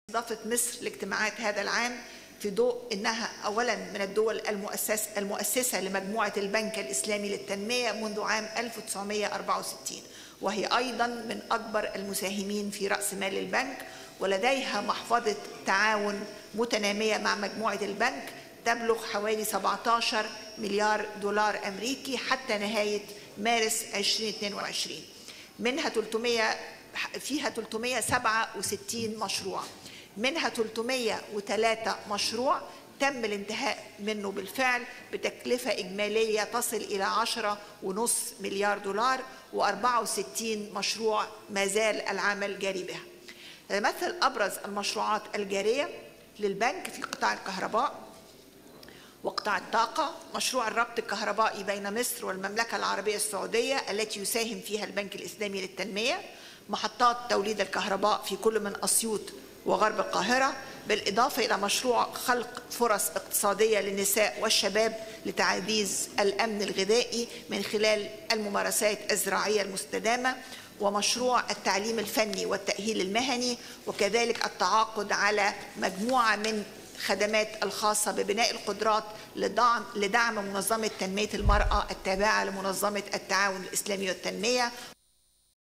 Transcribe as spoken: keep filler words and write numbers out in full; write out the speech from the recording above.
استضافت مصر لاجتماعات هذا العام في ضوء أنها أولا من الدول المؤسس المؤسسة لمجموعة البنك الإسلامي للتنمية منذ عام ألف وتسعمائة وأربعة وستين، وهي أيضا من أكبر المساهمين في رأس مال البنك، ولديها محفظة تعاون متنامية مع مجموعة البنك تبلغ حوالي سبعة عشر مليار دولار أمريكي حتى نهاية مارس ألفين واثنين وعشرين. منها ثلاثمائة فيها ثلاثمائة وسبعة وستين مشروع، منها ثلاثمائة وثلاثة مشروع تم الانتهاء منه بالفعل بتكلفة إجمالية تصل إلى عشرة فاصلة خمسة مليار دولار، وأربعة وستين مشروع ما زال العمل جاري بها. تمثل أبرز المشروعات الجارية للبنك في قطاع الكهرباء وقطاع الطاقة مشروع الربط الكهربائي بين مصر والمملكة العربية السعودية التي يساهم فيها البنك الإسلامي للتنمية، محطات توليد الكهرباء في كل من أسيوط وغرب القاهرة، بالإضافة إلى مشروع خلق فرص اقتصادية للنساء والشباب لتعزيز الأمن الغذائي من خلال الممارسات الزراعية المستدامة، ومشروع التعليم الفني والتأهيل المهني، وكذلك التعاقد على مجموعة من خدمات الخاصة ببناء القدرات لدعم لدعم منظمة تنمية المرأة التابعة لمنظمة التعاون الإسلامي والتنمية.